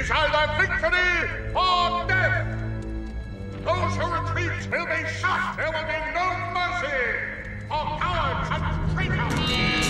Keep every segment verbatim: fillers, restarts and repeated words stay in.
is either victory or death. Those who retreat will be shot. There will be no mercy for cowards and traitors.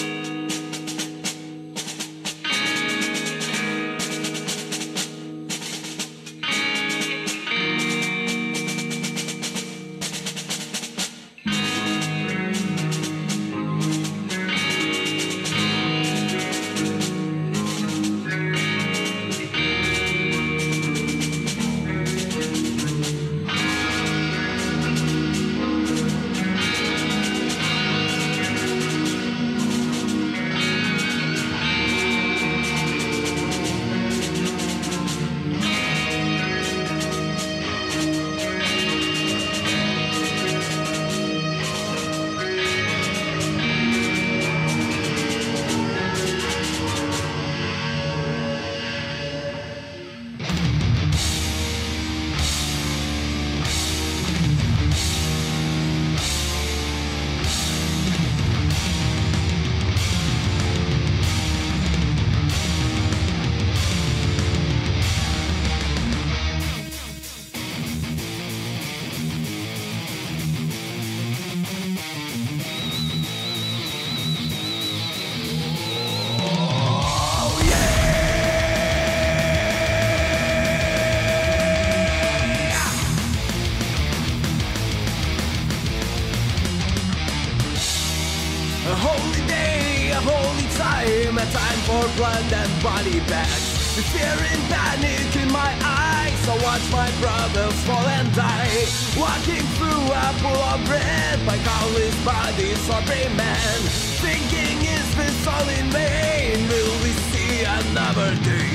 A holy day, a holy time, a time for blood and body bags. With fear and panic in my eyes, I watch my brothers fall and die. Walking through a pool of red, by countless bodies of brave men. Thinking, is this all in vain? Will we see another day?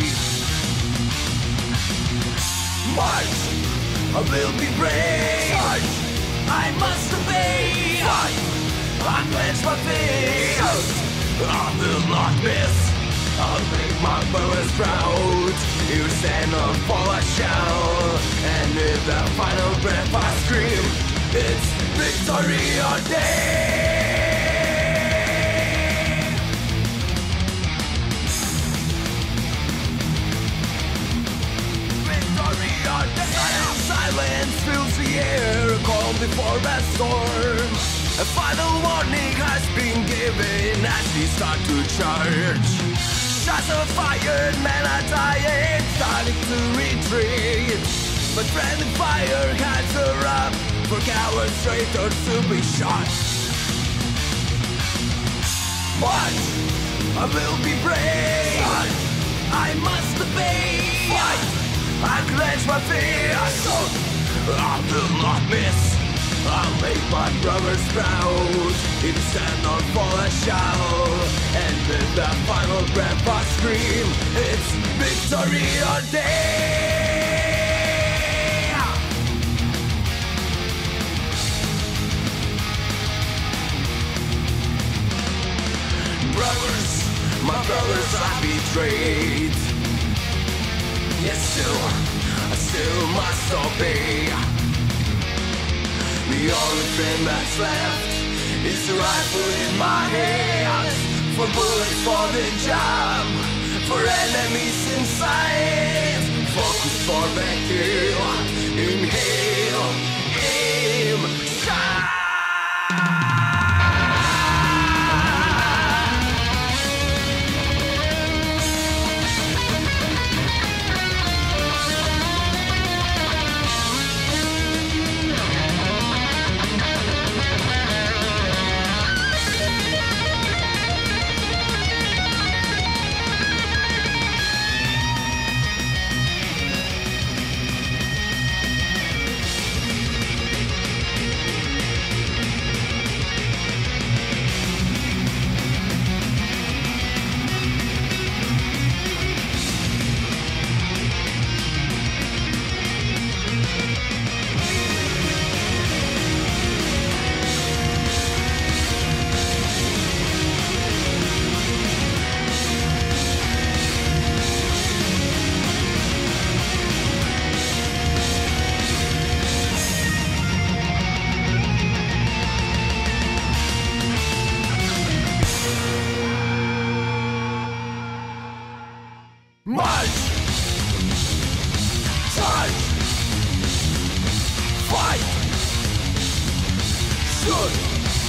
March, I will be brave. March, I must obey. March, unclench my fist. I will not miss. I'll make my brothers proud. You stand or fall, I shout. And with the final breath I scream, it's victory or death. Victory or death. Silence fills the air, calm before a storm. A final warning has been given as we start to charge. Shots of fire, men are dying, starting to retreat. But friendly fire hands are up for cowards, traitors to be shot. March, I will be brave. March, I must obey. Fight, I clench my fist. I will not miss. I'll make my brothers proud. If stand or fall, I shout. And with the final breath I scream, it's victory or death. Brothers, my brothers I betrayed. Yes, still, I still must obey. The only thing that's left is the rifle in my hand. For bullets for the job, for enemies in sight. Focus for the kill, inhale, aim, shine.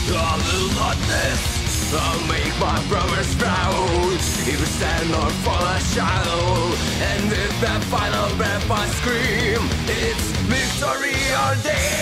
A little hotness, I'll make my brothers proud. Either stand or fall a shadow, and with that final breath I scream, it's victory or death.